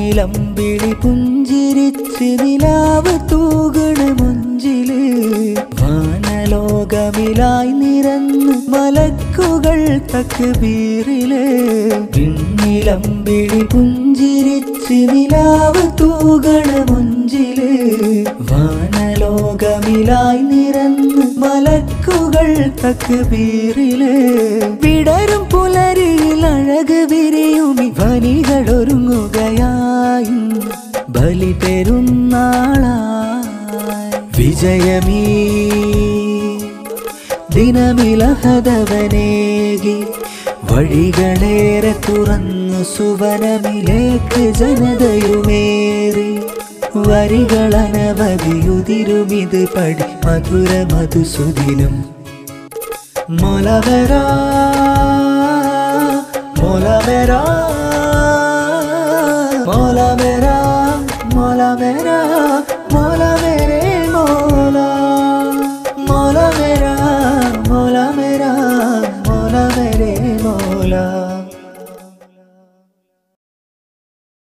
വിണ്ണിലമ്പിളി പുഞ്ചിരിച്ച് നിലാവ് തൂകണ മുഞ്ചില് വാനലോകമിലായി നിരന്നു മലക്കുകൾ തക്ബീറില് വിണ്ണിലമ്പിളി പുഞ്ചിരിച്ച് നിലാവ് തൂകണ മുഞ്ചില് വാനലോകമിലായി നിരന്നു മലക്കുകൾ തക്ബീറില് വിടരും പുലരിയിൽ അഴക് വിരിയുമി വനികളൊരുങ്ങുകയായി ബലി പെരുന്നാളായി വിജയമീ ദിനമിലഹദവനേകി വഴികളേറെ തുറന്നു സുവനമിലേക്ക് ജനതയുമേറി വരികളനവധിയുതിരുമിത് പടി മധുര മധുസുദിനം മോലവരാ മോലവരാ